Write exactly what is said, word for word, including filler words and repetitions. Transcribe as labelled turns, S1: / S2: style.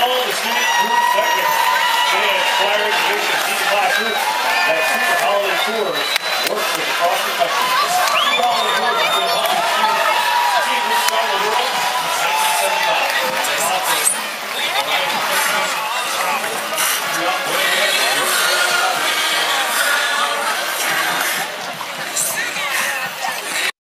S1: call the student group second. And Flyer Education Season five Group that Super Holiday Tours works with the cross